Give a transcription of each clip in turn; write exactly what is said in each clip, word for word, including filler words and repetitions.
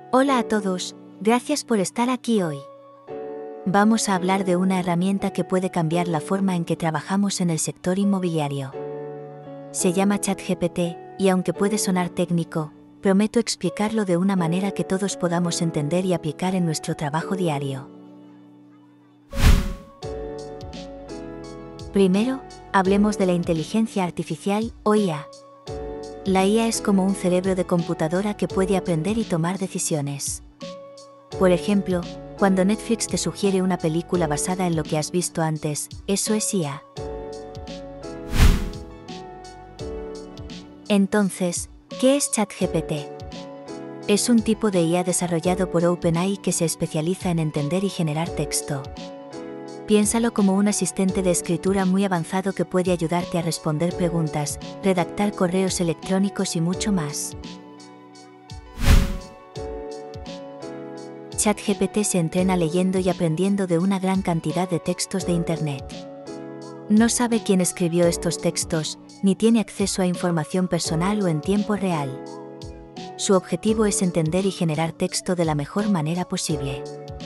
Hola a todos, gracias por estar aquí hoy. Vamos a hablar de una herramienta que puede cambiar la forma en que trabajamos en el sector inmobiliario. Se llama ChatGPT, y aunque puede sonar técnico, prometo explicarlo de una manera que todos podamos entender y aplicar en nuestro trabajo diario. Primero, hablemos de la inteligencia artificial, o I A. La I A es como un cerebro de computadora que puede aprender y tomar decisiones. Por ejemplo, cuando Netflix te sugiere una película basada en lo que has visto antes, eso es I A. Entonces, ¿qué es ChatGPT? Es un tipo de I A desarrollado por OpenAI que se especializa en entender y generar texto. Piénsalo como un asistente de escritura muy avanzado que puede ayudarte a responder preguntas, redactar correos electrónicos y mucho más. ChatGPT se entrena leyendo y aprendiendo de una gran cantidad de textos de Internet. No sabe quién escribió estos textos, ni tiene acceso a información personal o en tiempo real. Su objetivo es entender y generar texto de la mejor manera posible.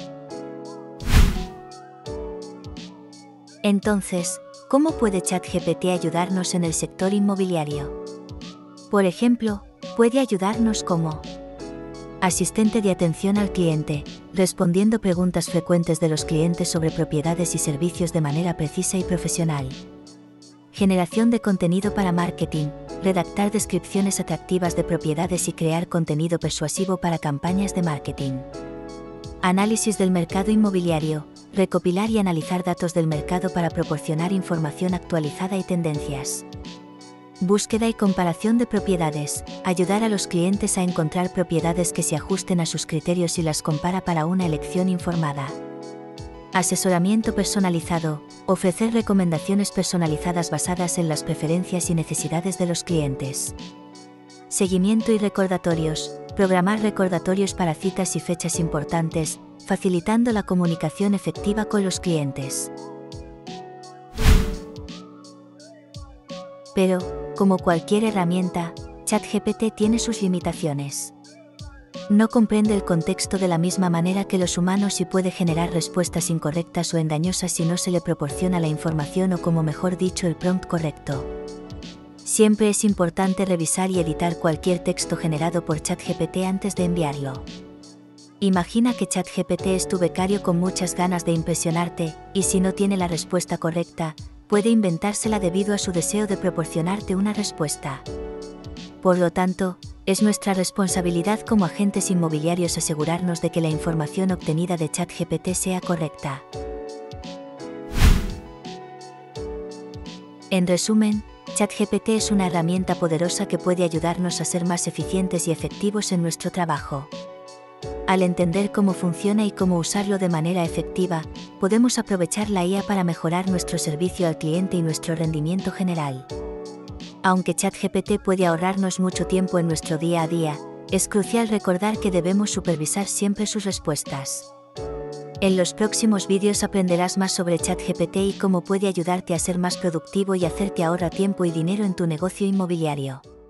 Entonces, ¿cómo puede ChatGPT ayudarnos en el sector inmobiliario? Por ejemplo, puede ayudarnos como asistente de atención al cliente, respondiendo preguntas frecuentes de los clientes sobre propiedades y servicios de manera precisa y profesional. Generación de contenido para marketing, redactar descripciones atractivas de propiedades y crear contenido persuasivo para campañas de marketing. Análisis del mercado inmobiliario, recopilar y analizar datos del mercado para proporcionar información actualizada y tendencias. Búsqueda y comparación de propiedades, ayudar a los clientes a encontrar propiedades que se ajusten a sus criterios y las compara para una elección informada. Asesoramiento personalizado, ofrecer recomendaciones personalizadas basadas en las preferencias y necesidades de los clientes. Seguimiento y recordatorios, programar recordatorios para citas y fechas importantes, facilitando la comunicación efectiva con los clientes. Pero, como cualquier herramienta, ChatGPT tiene sus limitaciones. No comprende el contexto de la misma manera que los humanos y puede generar respuestas incorrectas o engañosas si no se le proporciona la información o, como mejor dicho, el prompt correcto. Siempre es importante revisar y editar cualquier texto generado por ChatGPT antes de enviarlo. Imagina que ChatGPT es tu becario con muchas ganas de impresionarte, y si no tiene la respuesta correcta, puede inventársela debido a su deseo de proporcionarte una respuesta. Por lo tanto, es nuestra responsabilidad como agentes inmobiliarios asegurarnos de que la información obtenida de ChatGPT sea correcta. En resumen, ChatGPT es una herramienta poderosa que puede ayudarnos a ser más eficientes y efectivos en nuestro trabajo. Al entender cómo funciona y cómo usarlo de manera efectiva, podemos aprovechar la I A para mejorar nuestro servicio al cliente y nuestro rendimiento general. Aunque ChatGPT puede ahorrarnos mucho tiempo en nuestro día a día, es crucial recordar que debemos supervisar siempre sus respuestas. En los próximos vídeos aprenderás más sobre ChatGPT y cómo puede ayudarte a ser más productivo y hacerte ahorrar tiempo y dinero en tu negocio inmobiliario.